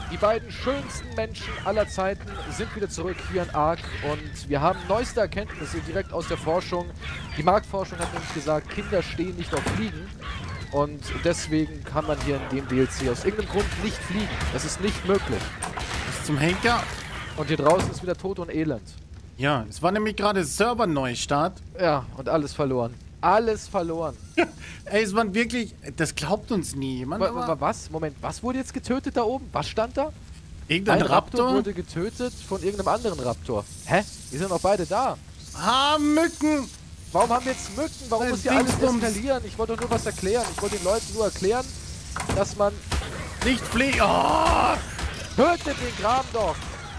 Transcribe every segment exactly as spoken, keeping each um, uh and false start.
Die beiden schönsten Menschen aller Zeiten sind wieder zurück hier in Ark und wir haben neueste Erkenntnisse direkt aus der Forschung. Die Marktforschung hat nämlich gesagt, Kinder stehen nicht auf Fliegen und deswegen kann man hier in dem D L C aus irgendeinem Grund nicht fliegen. Das ist nicht möglich. Was zum Henker? Und hier draußen ist wieder Tod und Elend. Ja, es war nämlich gerade Server-Neustart. Ja, und alles verloren. Alles verloren. Ey, es waren wirklich... Das glaubt uns nie jemand. Wa wa was? Moment, was wurde jetzt getötet da oben? Was stand da? Irgendein Ein Raptor? Raptor wurde getötet von irgendeinem anderen Raptor. Hä? Die sind doch beide da. Ah, Mücken! Warum haben wir jetzt Mücken? Warum Äh, muss hier alles Dingsbums. eskalieren? Ich wollte doch nur was erklären. Ich wollte den Leuten nur erklären, dass man... Nicht fliegen! Oh! Tötet den Kram doch!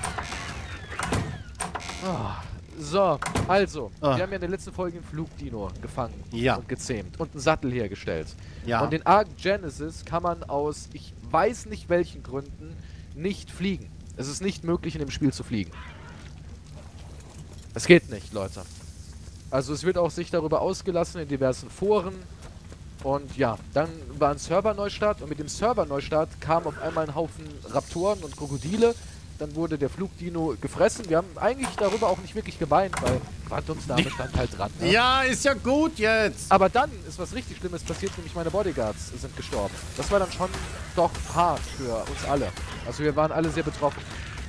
Ah, so, also, Ah. wir haben ja in der letzten Folge einen Flugdino gefangen Ja. und gezähmt und einen Sattel hergestellt. Ja. Und den Ark Genesis kann man aus, ich weiß nicht welchen Gründen, nicht fliegen. Es ist nicht möglich, in dem Spiel zu fliegen. Es geht nicht, Leute. Also es wird auch sich darüber ausgelassen in diversen Foren. Und ja, dann war ein Serverneustart und mit dem Serverneustart kam auf einmal ein Haufen Raptoren und Krokodile. Dann wurde der Flugdino gefressen. Wir haben eigentlich darüber auch nicht wirklich geweint, weil Quantums Name stand halt dran. Ne? Ja, ist ja gut jetzt! Aber dann ist was richtig Schlimmes passiert, nämlich meine Bodyguards sind gestorben. Das war dann schon doch hart für uns alle. Also wir waren alle sehr betroffen.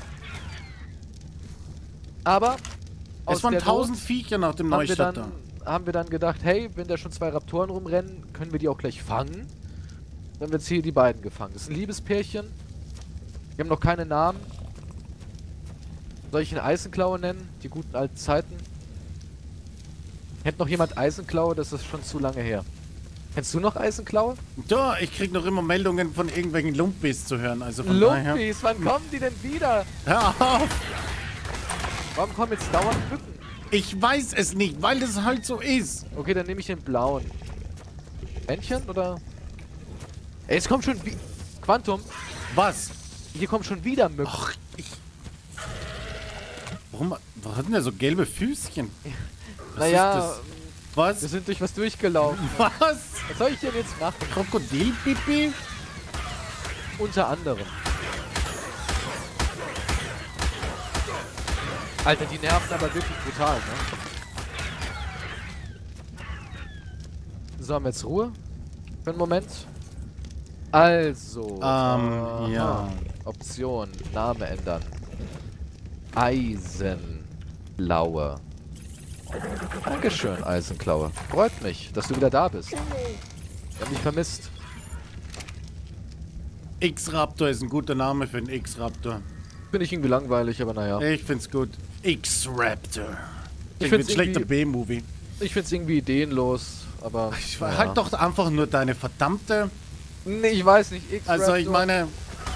Aber aus Es waren der tausend Not Viecher nach dem haben wir, Neustart dann, da. haben wir dann gedacht, hey, wenn da schon zwei Raptoren rumrennen, können wir die auch gleich fangen. Dann haben wir jetzt hier die beiden gefangen. Das ist ein Liebespärchen. Wir haben noch keine Namen. Soll ich ihn Eisenklaue nennen? Die guten alten Zeiten. Kennt noch jemand Eisenklaue? Das ist schon zu lange her. Kennst du noch Eisenklaue? Da, ich krieg noch immer Meldungen von irgendwelchen Lumpis zu hören. Also von daher. Lumpis, wann kommen die denn wieder? Hör auf! Warum kommen jetzt dauernd Mücken? Ich weiß es nicht, weil das halt so ist. Okay, dann nehme ich den blauen. Männchen oder? Ey, es kommt schon wie... Quantum, Was? hier kommen schon wieder Mücken. Ach, ich... Warum, warum hat denn der so gelbe Füßchen? Was naja, ist das? Was? wir sind durch was durchgelaufen. Was? Was soll ich denn jetzt machen? Krokodilpipi? Unter anderem. Alter, die nerven aber wirklich brutal, ne? So, haben wir jetzt Ruhe? Für einen Moment. Also. Ähm, aha. ja. Option. Name ändern. Eisenklaue. Dankeschön, Eisenklaue. Freut mich, dass du wieder da bist. Wir haben dich vermisst. X-Raptor ist ein guter Name für einen X-Raptor. Bin ich irgendwie langweilig, aber naja. Ich find's gut. X-Raptor. Ich Ich find's find's schlechter irgendwie- B-Movie. Ich find's irgendwie ideenlos, aber. Ich naja. Halt doch einfach nur deine verdammte... Nee, ich weiß nicht. X Also ich meine...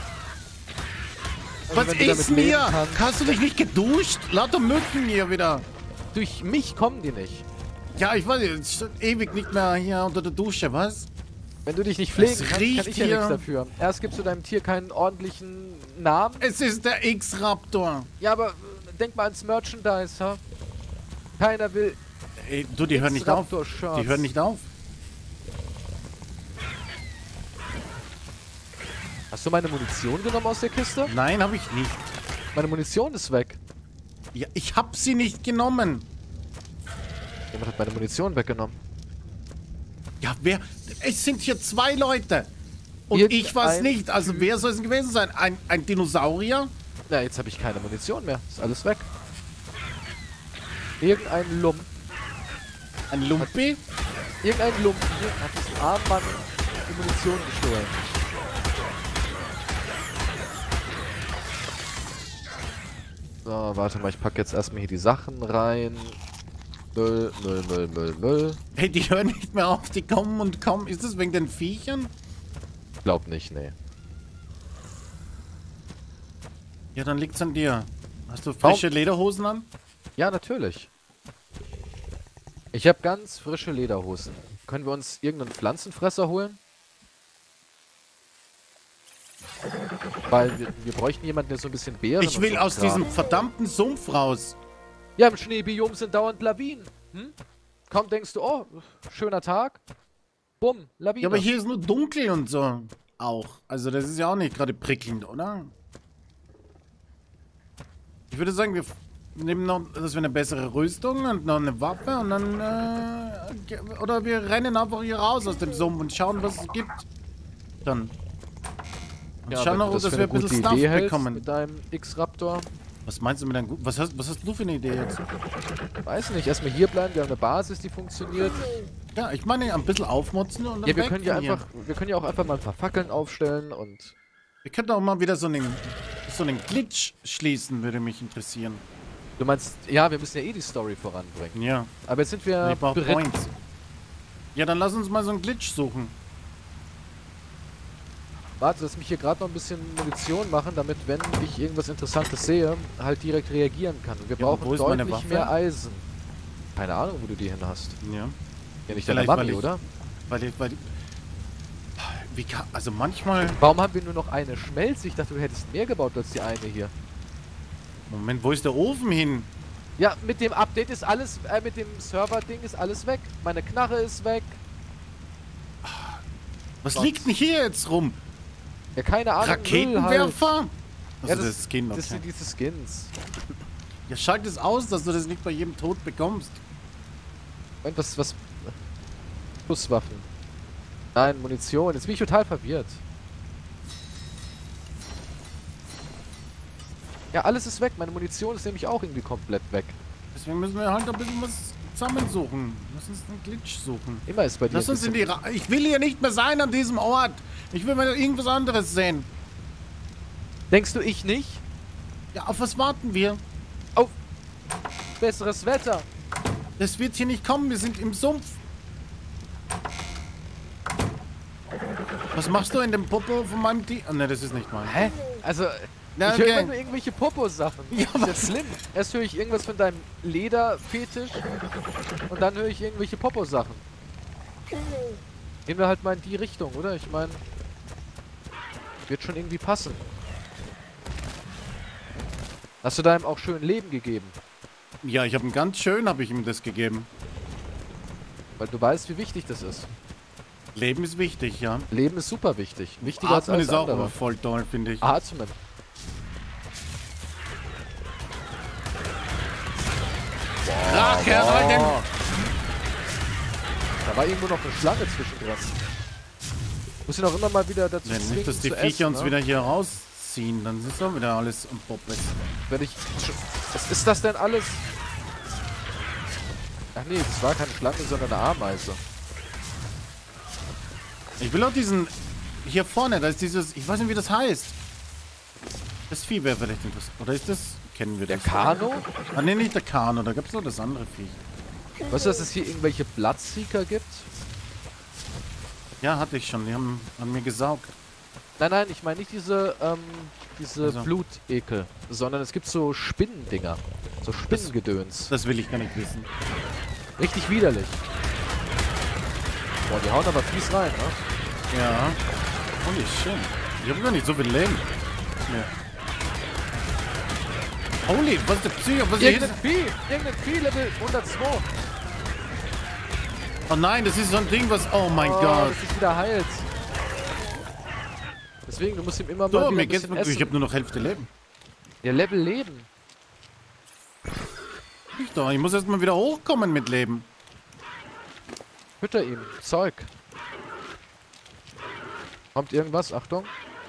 also Was wenn du ist damit leben mir? kannst- Hast du dich nicht geduscht? Lauter Mücken hier wieder. Durch mich kommen die nicht. Ja, ich weiß, ich stehe ewig nicht mehr hier unter der Dusche, was? Wenn du dich nicht pflegen Es kannst, kann riecht ich ja hier. nichts dafür. Erst gibst du deinem Tier keinen ordentlichen Namen. Es ist der X-Raptor. Ja, aber äh, denk mal ans Merchandise, ha? Keiner will Ey, du, die hören nicht auf. X-Raptor-Shirts. Die hören nicht auf. Hast du meine Munition genommen aus der Kiste? Nein, habe ich nicht. Meine Munition ist weg. Ja, ich hab sie nicht genommen. Jemand hat meine Munition weggenommen. Ja, wer? Es sind hier zwei Leute. Und Irgendein ich war's nicht. Also Typ. wer soll es gewesen sein? Ein, ein Dinosaurier? Na, jetzt habe ich keine Munition mehr. Ist alles weg. Irgendein Lump. Ein Lumpi? Irgendein Lump hier hat diesem armen Mann die Munition gestohlen. So, warte mal, ich packe jetzt erstmal hier die Sachen rein. Müll, Müll, Müll, Müll, Müll. Hey, die hören nicht mehr auf. Die kommen und kommen. Ist das wegen den Viechern? Glaub nicht, nee. Ja, dann liegt's an dir. Hast du frische Warum? Lederhosen an? Ja, natürlich. Ich habe ganz frische Lederhosen. Können wir uns irgendeinen Pflanzenfresser holen? Weil wir, wir bräuchten jemanden, der so ein bisschen Beeren Ich und will so aus Kram. diesem verdammten Sumpf raus. Ja, im Schneebiom sind dauernd Lawinen. Hm? Kaum denkst du, oh, schöner Tag. Bumm, Lawine. Ja, aber hier ist nur dunkel und so. Auch. Also das ist ja auch nicht gerade prickelnd, oder? Ich würde sagen, wir nehmen noch, dass wir eine bessere Rüstung und noch eine Waffe und dann, äh, ge- oder wir rennen einfach hier raus aus dem Sumpf und schauen, was es gibt. Dann. Und Ja, schauen wenn noch, du das dass für wir eine ein bisschen gute Stuff Idee hältst bekommen. mit deinem X-Raptor. Was meinst du mit deinem Gu- was hast, was hast du für eine Idee jetzt? Weiß nicht, erstmal hier bleiben, wir haben eine Basis, die funktioniert. Ja, ich meine, ein bisschen aufmutzen und dann Ja, wir weg können ja von hier. einfach, wir können ja auch einfach mal ein paar Fackeln aufstellen und... Wir könnten auch mal wieder so einen, so einen Glitch schließen, würde mich interessieren. Du meinst, ja, wir müssen ja eh die Story voranbringen. Ja. Aber jetzt sind wir Ich brauche bereit. Points. Ja, dann lass uns mal so einen Glitch suchen. Warte, lass mich hier gerade noch ein bisschen Munition machen, damit, wenn ich irgendwas Interessantes sehe, halt direkt reagieren kann. Und wir Ja, aber brauchen wo ist meine deutlich Waffe? mehr Eisen. Keine Ahnung, wo du die hin hast. Ja. Ja, nicht deine Vielleicht, weil Mami, ich- oder? Weil ich, weil ich, wie kann, also manchmal, Warum haben wir nur noch eine Schmelze? Ich dachte, du hättest mehr gebaut als die eine hier. Moment, wo ist der Ofen hin? Ja, mit dem Update ist alles, äh, mit dem Server-Ding ist alles weg. Meine Knarre ist weg. Was Gott. liegt denn hier jetzt rum? Ja, keine Ahnung. Müll halt. Raketenwerfer? Also Ja, das, das, ist Skin, das okay. sind diese Skins. Ja, schalt es aus, dass du das nicht bei jedem Tod bekommst. Und was, was... Schusswaffen. Nein, Munition. Jetzt bin ich total verwirrt. Ja, alles ist weg. Meine Munition ist nämlich auch irgendwie komplett weg. Deswegen müssen wir halt ein bisschen was zusammensuchen. Lass uns einen Glitch suchen. Immer ist bei dir Lass ein uns in bisschen- die Ra Ich will hier nicht mehr sein an diesem Ort. Ich will mal irgendwas anderes sehen. Denkst du, ich nicht? Ja, auf was warten wir? Auf besseres Wetter. Das wird hier nicht kommen. Wir sind im Sumpf. Was machst du in dem Popo von meinem Tier? Oh, ne, das ist nicht mein. Hä? Also, Na, ich höre okay. immer nur irgendwelche Popo-Sachen. Ja, Das ist was? schlimm. Erst höre ich irgendwas von deinem Lederfetisch und dann höre ich irgendwelche Popo-Sachen. Gehen wir halt mal in die Richtung, oder? Ich meine, wird schon irgendwie passen. Hast du deinem auch schön Leben gegeben? Ja, ich habe ihm ganz schön, habe ich ihm das gegeben. Weil du weißt, wie wichtig das ist. Leben ist wichtig, ja. Leben ist super wichtig. Wichtiger als Atmen alles ist auch andere. immer voll toll, finde ich. Atmen. Rache erhalten! Da war irgendwo noch eine Schlange zwischendrin. Muss ich noch immer mal wieder dazu Wenn zwingen, nicht, dass die zu Viecher essen, uns ne? wieder hier rausziehen, dann ist doch wieder alles am Poppes. Wenn ich... Was ist das denn alles? Ach nee, das war keine Schlange, sondern eine Ameise. Ich will auch diesen... Hier vorne, da ist dieses... Ich weiß nicht, wie das heißt. Das Vieh wäre vielleicht interessant. Oder ist das... Kennen wir Der das? Kano? Ah, nee, nicht der Kano. Da gab es noch das andere Vieh. Weißt du, dass es hier irgendwelche Bloodseeker gibt? Ja, hatte ich schon. Die haben an mir gesaugt. Nein, nein, ich meine nicht diese, ähm, diese Also. Blutekel, sondern es gibt so Spinnendinger. So Spinnengedöns. Das will ich gar nicht wissen. Richtig widerlich. Boah, die hauen aber fies rein, ne? Ja. Holy shit. Ich habe gar nicht so viel Leben. Ja. Holy, was ist der Psycho? Was ist hier? Irgendein Vieh! Irgendein Vieh, Level hundertzwei. Oh nein, das ist so ein Ding, was... Oh mein oh, Gott. das ist wieder heilt. Deswegen, du musst ihm immer mal So, wieder mir ein geht's bisschen gut. Ich essen. habe nur noch Hälfte Leben. Ja, Level Leben. Ich doch, ich muss erst mal wieder hochkommen mit Leben. Fütter ihm. Zeug. Kommt irgendwas? Achtung.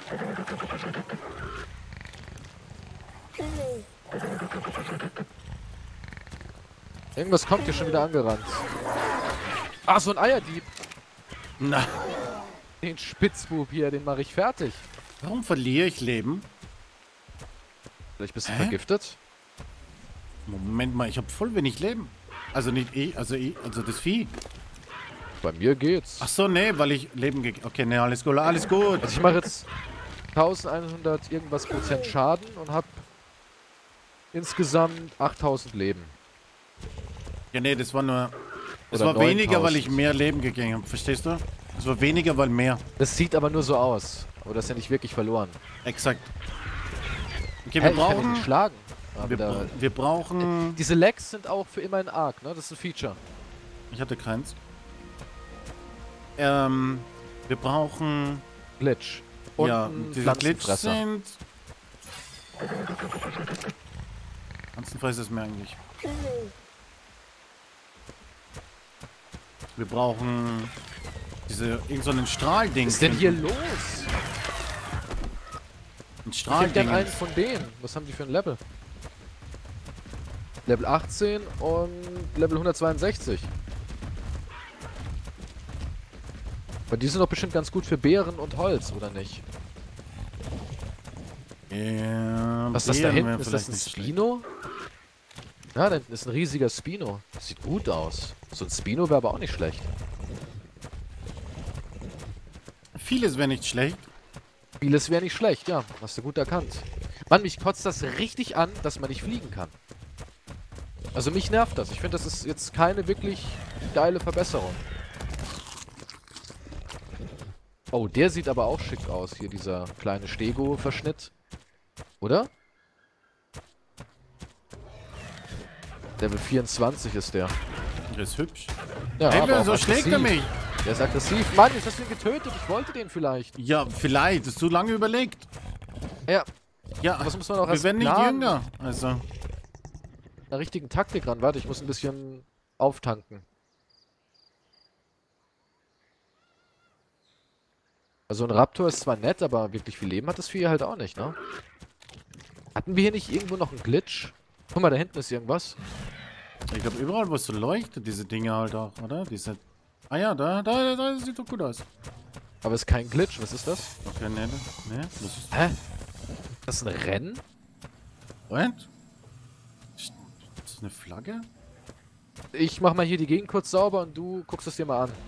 Irgendwas kommt hier schon wieder angerannt. Ah, so ein Eierdieb. Na, Den Spitzbub hier, den mache ich fertig. warum verliere ich Leben? Vielleicht bist du Hä? vergiftet? Moment mal, ich habe voll wenig Leben. Also nicht ich, also ich, also das Vieh. Bei mir geht's. Ach so, nee, weil ich Leben ge... Okay, nee, alles gut, alles gut. Also ich mache jetzt eintausendeinhundert irgendwas Prozent Schaden und habe insgesamt achttausend Leben. Ja, nee, das war nur... Es Oder war weniger, weil neuntausend. ich mehr Leben gegangen habe, verstehst du? Es war weniger, weil mehr. Das sieht aber nur so aus. Aber das ist ja nicht wirklich verloren. Exakt. Okay, Hä, wir ich kann ihn brauchen... nicht schlagen. Aber Wir, da, bra wir brauchen... diese Lags sind auch für immer ein Arc, ne? Das ist ein Feature. Ich hatte keins. Ähm, wir brauchen... Glitch. Und ja, ein diese Glitch Pflanzenfresser. sind... Ansonsten ist es mir eigentlich. Wir brauchen diese irgend so einen Strahlding. Was ist denn hier los? Ein Ich hätte gern Strahlding. einen von denen. Was haben die für ein Level? Level achtzehn und Level hundertzweiundsechzig. Aber die sind doch bestimmt ganz gut für Beeren und Holz, oder nicht? Ja, Was ist das da Beeren hinten? wäre Ist das vielleicht ein nicht schlecht. Spino? Ja, da hinten ist ein riesiger Spino. Sieht gut aus. So ein Spino wäre aber auch nicht schlecht. Vieles wäre nicht schlecht. Vieles wäre nicht schlecht, ja. Hast du gut erkannt. Mann, mich kotzt das richtig an, dass man nicht fliegen kann. Also mich nervt das. Ich finde, das ist jetzt keine wirklich geile Verbesserung. Oh, der sieht aber auch schick aus. Hier dieser kleine Stego-Verschnitt. Oder? Level vierundzwanzig ist der. Der ist hübsch. Ja, Hey, aber auch so schlägt er aggressiv. mich. Der ist aggressiv. Mann, jetzt hast du ihn getötet. Ich wollte den vielleicht. Ja, vielleicht. Ist zu lange überlegt. Ja, Ja, was muss man auch wir erst werden nicht planen? jünger. Also, Einer richtigen Taktik ran. Warte, ich muss ein bisschen auftanken. Also ein Raptor ist zwar nett, aber wirklich viel Leben hat das Vieh halt auch nicht, ne? Hatten wir hier nicht irgendwo noch einen Glitch? Guck mal, da hinten ist irgendwas. ich glaube, überall, wo es so leuchtet, diese Dinge halt auch, oder? Diese. Ah ja, da, da, da sieht doch gut aus. Aber es ist kein Glitch. Was ist das? Okay, ne, ne. Das ist. Hä? Das ist ein Rennen? Und? Ist das eine Flagge? Ich mach mal hier die Gegend kurz sauber und du guckst es dir mal an.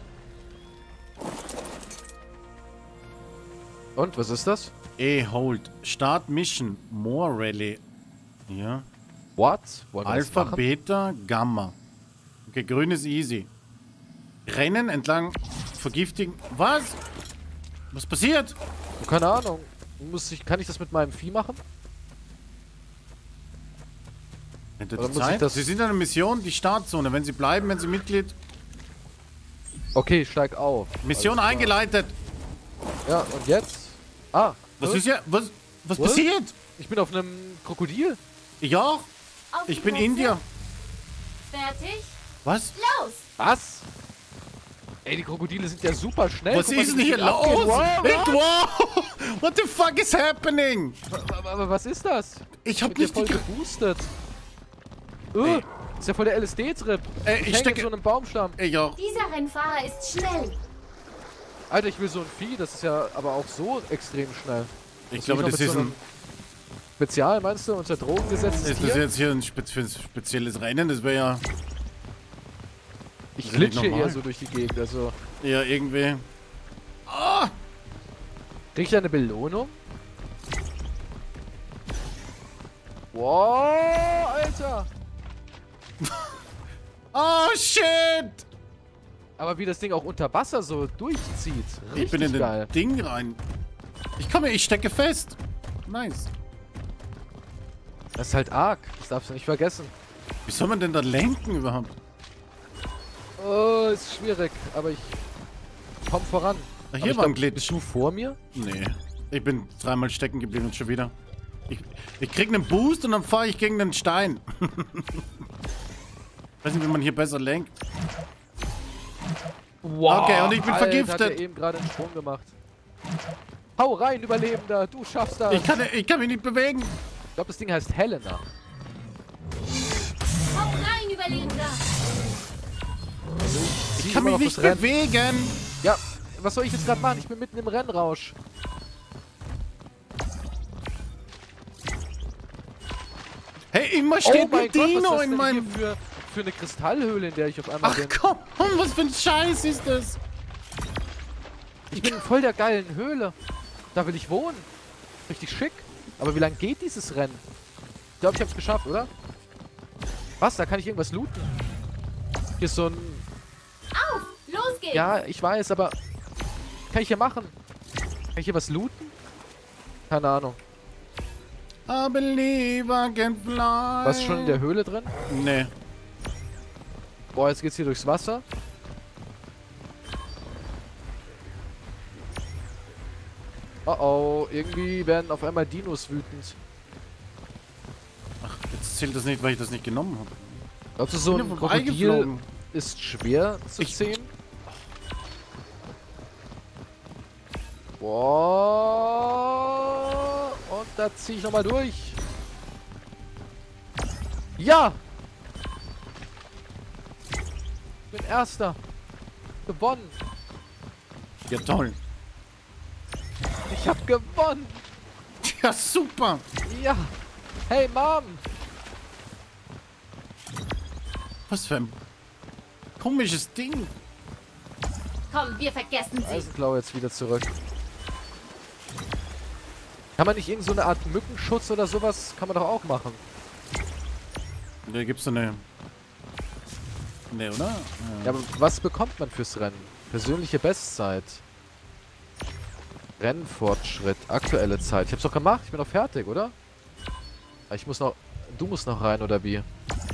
Und, was ist das? E, hold. Start Mission. More Rally. Ja. What? Wollen wir das Alpha, machen? Beta, Gamma. Okay, grün ist easy. Rennen entlang vergiftigen. Was? Was passiert? Keine Ahnung. Muss ich, kann ich das mit meinem Vieh machen? Hinter Oder die muss ich Zeit? das- Sie sind in einer Mission, die Startzone. Wenn Sie bleiben, wenn Sie Mitglied. Okay, steig auf. Mission Alles klar. eingeleitet. Ja, und jetzt? Ah, Was was ist ja. Was, was Was? passiert? Ich bin auf einem Krokodil. Ich auch. Auf Ich die bin Plätze. Indier. Fertig? Was? Los! Was? Ey, die Krokodile sind ja super schnell. Was Guck mal, ist wie denn die hier abgehen. los? Wow, Ich, wow! What the fuck is happening? Aber, aber was ist das? Ich hab Wird ja nicht voll die. geboostet. Uh, Ey. ist ja voll der L S D-Trip. Ey, ich häng stecke- in so einem Baumstamm. Ich auch. Dieser Rennfahrer ist schnell. Alter, ich will so ein Vieh. Das ist ja aber auch so extrem schnell. Ich Muss glaube, noch das mit ist so ein. einem Spezial, meinst du? Unter Drogen gesetztes Ist das Tier? jetzt hier ein, spe für ein spezielles Rennen? Das wäre ja. Ich ist ja nicht glitsche normal. eher so durch die Gegend. Also, Ja, irgendwie. Ah! krieg ich eine Belohnung? Wow, Alter! Oh shit! Aber wie das Ding auch unter Wasser so durchzieht. Richtig Ich bin in den geil. Ding rein. Ich komme, ich stecke fest. Nice. Das ist halt arg. Das darfst du nicht vergessen. Wie soll man denn da lenken überhaupt? Oh, ist schwierig. Aber ich komm voran. Ah, hier Aber ich war ein glaub, Glitch. Bist du vor mir? Nee. Ich bin dreimal stecken geblieben und schon wieder. Ich, ich krieg einen Boost und dann fahre ich gegen den Stein. Weiß nicht, wie man hier besser lenkt. Wow. Okay, und ich bin Alter, vergiftet. Hat er eben gerade einen Sprung gemacht. Hau rein, Überlebender. Du schaffst das. Ich kann, ich kann mich nicht bewegen. Ich glaube, das Ding heißt Helena. Hau rein, Überlebender! Ich kann mich nicht bewegen. Ja, was soll ich jetzt gerade machen? Ich bin mitten im Rennrausch. Hey, immer Oh steht mein ein Gott, was ist Dino das in denn meinem... hier für, für eine Kristallhöhle, in der ich auf einmal Ach bin? komm, was für ein Scheiß ist das? Ich bin in voll der geilen Höhle. Da will ich wohnen. Richtig schick. Aber wie lange geht dieses Rennen? Ich glaube, ich habe es geschafft, oder? Was? Da kann ich irgendwas looten. Hier ist so ein... Auf! Los geht's! Ja, ich weiß, aber... Kann ich hier machen? Kann ich hier was looten? Keine Ahnung. I believe I can fly. Was ist schon in der Höhle drin? Nee. Boah, jetzt geht's hier durchs Wasser. Oh oh, irgendwie werden auf einmal Dinos wütend. Ach, jetzt zählt das nicht, weil ich das nicht genommen habe. Glaubst du, so bin ein ja Krokodil vorbeigeflogen. ist schwer zu Ich- zähmen? Boah. Und da ziehe ich nochmal durch. Ja! Ich bin Erster. Gewonnen. Ja, toll. Ich hab gewonnen. Ja, super. Ja. Hey, Mom. Was für ein komisches Ding. Komm, wir vergessen sie. Eisenklau jetzt wieder zurück. Kann man nicht irgend so eine Art Mückenschutz oder sowas? Kann man doch auch machen. Da gibt's so eine... Ne, oder? Ja, aber was bekommt man fürs Rennen? Persönliche Bestzeit. Rennfortschritt. Aktuelle Zeit. Ich hab's doch gemacht. Ich bin doch fertig, oder? Ah, Ich muss noch... Du musst noch rein, oder wie?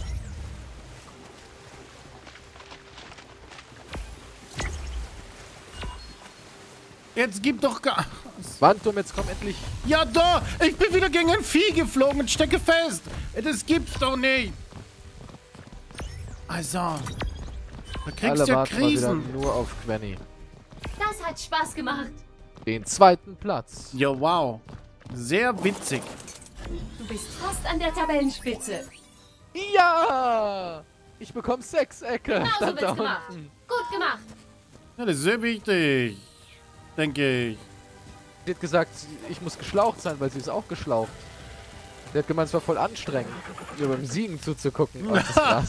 Jetzt gib doch Gas. Wandturm, jetzt komm endlich. Ja, da! Ich bin wieder gegen ein Vieh geflogen und stecke fest. Das gibt's doch nicht. Also, da kriegst Alle du ja warten mal wieder Krisen. nur auf Gwenny. Das hat Spaß gemacht. Den zweiten Platz. Ja, wow. Sehr witzig. Du bist fast an der Tabellenspitze. Ja! Ich bekomme Sechsecke. Genau so Stand da wird's gemacht. unten. Gut gemacht. Ja, das ist sehr wichtig. Denke ich. Sie hat gesagt, ich muss geschlaucht sein, weil sie ist auch geschlaucht. Sie hat gemeint, es war voll anstrengend, ihr beim Siegen zuzugucken. Oh, das ist krass.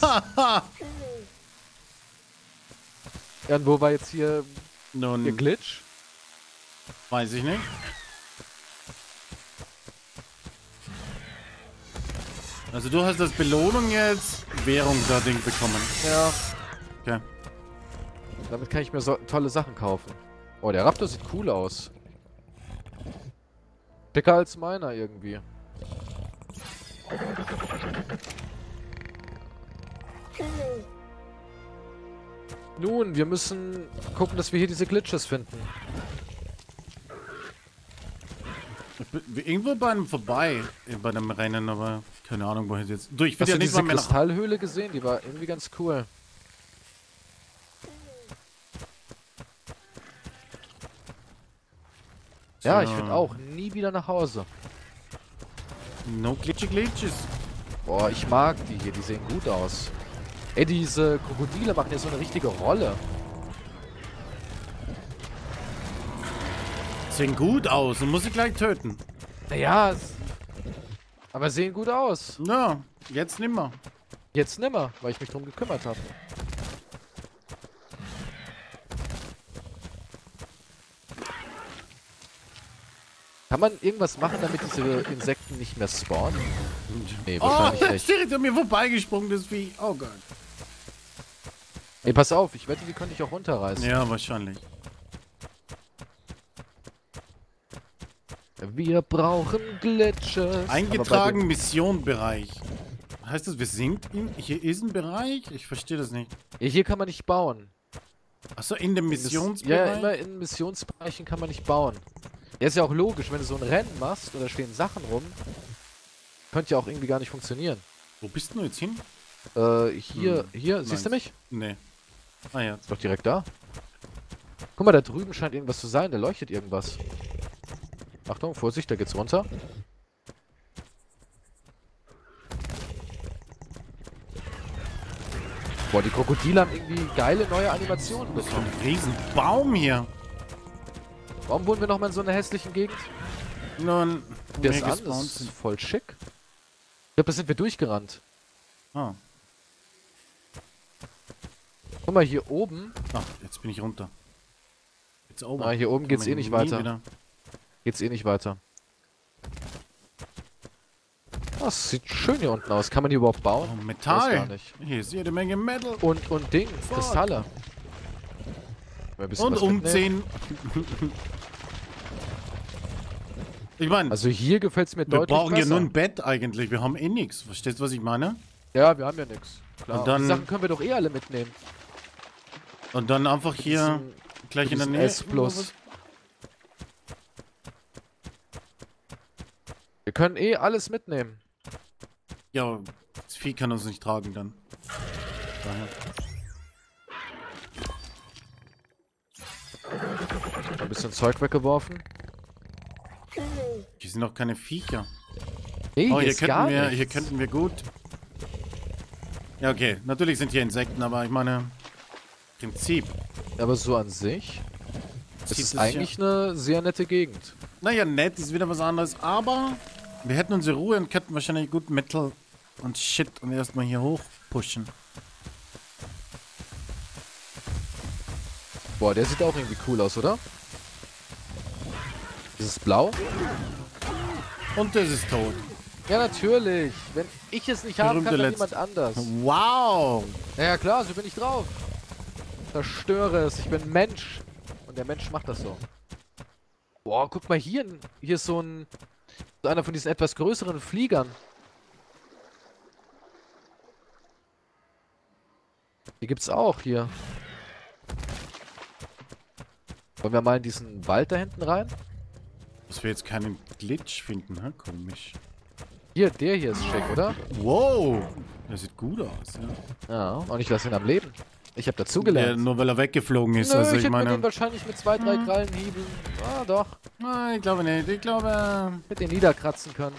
Ja, und wo war jetzt hier Nun, ihr Glitch? weiß ich nicht. Also du hast als Belohnung jetzt Währung da Ding bekommen. Ja. Okay. Damit kann ich mir so tolle Sachen kaufen. Oh, der Raptor sieht cool aus. Dicker als meiner irgendwie. Nun, wir müssen gucken, dass wir hier diese Glitches finden. Ich bin irgendwo bei einem vorbei, äh, bei einem Rennen, aber keine Ahnung, wohin jetzt. Du, ich Hast finde ja du nicht diese mal mehr nach... Kristallhöhle gesehen? Die war irgendwie ganz cool. Ja, ich So. finde auch. Nie wieder nach Hause. No glitchy glitches. Boah, ich mag die hier. Die sehen gut aus. Ey, diese Krokodile machen ja so eine richtige Rolle. Sehen gut aus und muss ich gleich töten. Naja, es- aber sehen gut aus. Ja, jetzt nimmer. Jetzt nimmer, weil ich mich drum gekümmert habe. Kann man irgendwas machen, damit diese Insekten nicht mehr spawnen? Nee, Oh, wahrscheinlich der ist nicht. direkt an mir vorbeigesprungen, das Vieh. Oh Gott. Ey, pass auf, ich wette, die könnte ich auch runterreißen. Ja, wahrscheinlich. Wir brauchen Glitches. Eingetragen Missionbereich. Heißt das, wir sind in... Hier ist ein Bereich? Ich verstehe das nicht. Ja, hier kann man nicht bauen. Achso, in dem Miss- Missionsbereich? Ja, immer in Missionsbereichen kann man nicht bauen. Ja, ist ja auch logisch, wenn du so ein Rennen machst oder stehen Sachen rum, könnte ja auch irgendwie gar nicht funktionieren. Wo bist du jetzt hin? Äh, hier, Hm, hier, siehst du nice. mich? Nee. Ah ja. Ist doch direkt da. Guck mal, da drüben scheint irgendwas zu sein, da leuchtet irgendwas. Achtung, Vorsicht, da geht's runter. Boah, die Krokodile haben irgendwie geile neue Animationen Das ist bekommen. ein riesen Baum hier. Warum wohnen wir nochmal in so einer hässlichen Gegend? Nun, wo Der wir ist an, gespawnt das ist sind. voll schick. Ich glaube, da sind wir durchgerannt. Ah. Guck mal, hier oben, Ach, jetzt bin ich runter. Jetzt oben. ah, hier oben geht's Komm eh ich nicht nie weiter. wieder. Geht's eh nicht weiter. Das sieht schön hier unten aus. Kann man hier überhaupt bauen? Oh, Weiß gar Metall. nicht. Hier ist jede Menge Metal. Und, und Ding, Kristalle. Mal ein bisschen Und was mitnehmen. umziehen. Ich meine, Also hier gefällt's mir wir deutlich brauchen besser. ja nur ein Bett eigentlich. Wir haben eh nichts. Verstehst du, was ich meine? Ja, wir haben ja nichts. Klar. Und dann- die Sachen können wir doch eh alle mitnehmen. Und dann einfach hier Diesen- gleich in der diesen Nähe. S plus. Wir können eh alles mitnehmen. Ja, Das Vieh kann uns nicht tragen dann. Daher. Ein bisschen Zeug weggeworfen. Hier sind noch keine Viecher. Nee, Oh, hier hier ist gar könnten wir, nichts. hier könnten wir gut. Ja, okay. Natürlich sind hier Insekten, aber ich meine, Prinzip. Aber so an sich Sieht ist es es eigentlich eine sehr nette Gegend. Naja, nett ist wieder was anderes, aber wir hätten unsere Ruhe und könnten wahrscheinlich gut Metal und Shit und erstmal hier hoch pushen. Boah, der sieht auch irgendwie cool aus, oder? Dieses Blau? Und das ist tot. Ja, natürlich. Wenn ich es nicht haben kann, Berühmte dann Letzt- jemand anders. Wow! Ja, ja, klar, so bin ich drauf. Zerstöre es. Ich bin Mensch. Und der Mensch macht das so. Boah, guck mal hier. Hier ist so ein... So einer von diesen etwas größeren Fliegern. Die gibt's auch hier. Wollen wir mal in diesen Wald da hinten rein? Dass wir jetzt keinen Glitch finden, hä? Komisch. Hier, der hier ist schick, oder? Wow! Der sieht gut aus, ja. Ja, und ich lasse ihn am Leben. Ich habe Ja, dazugelernt. nur weil er weggeflogen ist, Nö, also ich ich hätte mir den meine... wahrscheinlich mit zwei, drei Krallenhieben... Ah, doch. Ah, ich glaube nicht, ich glaube... Mit den niederkratzen können.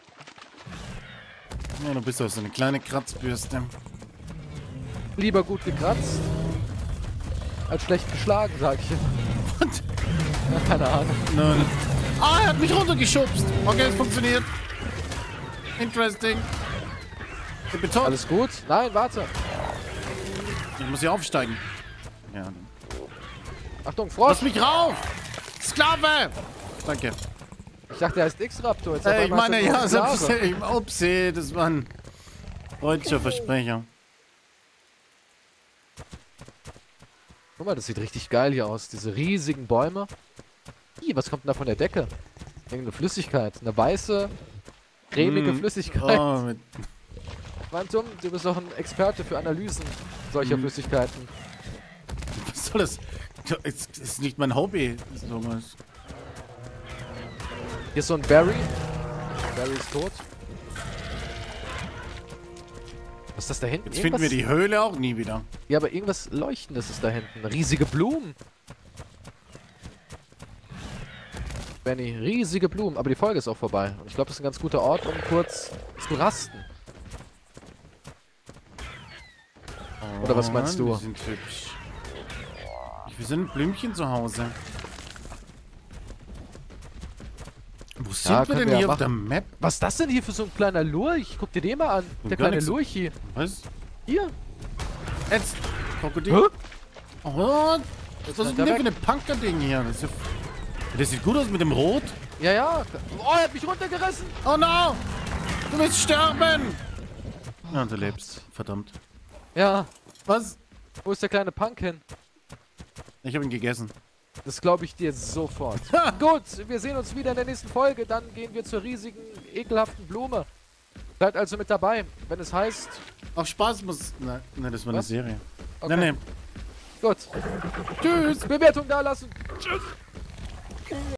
Ja, du bist doch so eine kleine Kratzbürste. Lieber gut gekratzt, als schlecht geschlagen, sag ich. Und? Ja, keine Ahnung. Nein. Ah, er hat mich runtergeschubst. Okay, es funktioniert. Interesting. Ich bin tot. Alles gut? Nein, warte. Ich muss hier aufsteigen. Ja. dann- Achtung, Lass Frosch. mich rauf! Sklave! Danke. Ich dachte, er heißt X-Raptor. Jetzt auf Ey, ich einmal meine, ist er ja, nur so, Sklave. ich- upsie, das war ein freudscher Versprecher. Guck mal, das sieht richtig geil hier aus. Diese riesigen Bäume. Ih, was kommt denn da von der Decke? Irgendeine Flüssigkeit. Eine weiße, cremige Mm. Flüssigkeit. Oh, mit, Quantum, du bist doch ein Experte für Analysen solcher Mm. Flüssigkeiten. was soll das? Das ist nicht mein Hobby. Sowas. Hier ist so ein Barry. Barry ist tot. Was ist das da hinten? Jetzt finden wir die Höhle auch nie wieder. Ja, aber irgendwas Leuchtendes ist da hinten. Riesige Blumen. Benny, riesige Blumen. Aber die Folge ist auch vorbei. Und ich glaube, das ist ein ganz guter Ort, um kurz zu rasten. Oder was meinst Oh, du? Die sind hübsch. Wir sind Blümchen zu Hause. Wo sind Ja, wir können denn wir hier ja auf der Map? Was ist das denn hier für so ein kleiner Lurch? Guck dir den mal an. Der Gar kleine nix. Lurchi. Was? Hier. Jetzt! Krokodil. Hä? Oh, was ist rennt denn er für weg. eine Punker-Ding hier? Das, ist ja das sieht gut aus mit dem Rot. Ja, ja. Oh, er hat mich runtergerissen. Oh no! Du willst sterben! Ja, und du lebst. Verdammt. Ja. Was? Wo ist der kleine Punk hin? Ich habe ihn gegessen. Das glaube ich dir sofort. Ha! Gut, wir sehen uns wieder in der nächsten Folge. Dann gehen wir zur riesigen, ekelhaften Blume. Seid also mit dabei, wenn es heißt... Auch Spaß muss... Nein, nein, das war eine Was? Serie. Okay. Nein, nein. Gut. Tschüss! Bewertung da lassen. Tschüss.